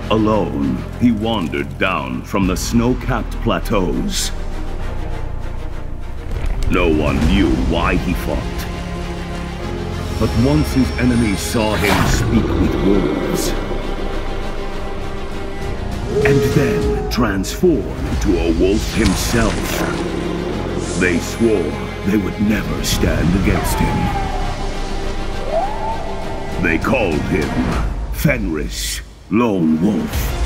Alone, he wandered down from the snow-capped plateaus. No one knew why he fought. But once his enemies saw him speak with wolves, and then transform into a wolf himself, they swore they would never stand against him. They called him Fenris, Lone Wolf.